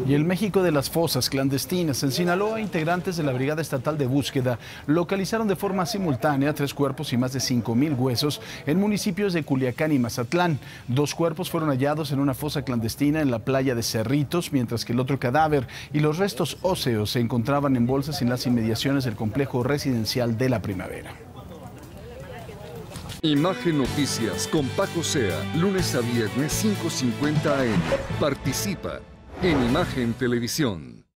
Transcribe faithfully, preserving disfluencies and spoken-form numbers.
Y el México de las fosas clandestinas. En Sinaloa, integrantes de la Brigada Estatal de Búsqueda localizaron de forma simultánea tres cuerpos y más de cinco mil huesos en municipios de Culiacán y Mazatlán. Dos cuerpos fueron hallados en una fosa clandestina en la playa de Cerritos, mientras que el otro cadáver y los restos óseos se encontraban en bolsas en las inmediaciones del complejo residencial de La Primavera. Imagen Noticias con Paco Sea, lunes a viernes cinco cincuenta a eme. Participa en Imagen Televisión.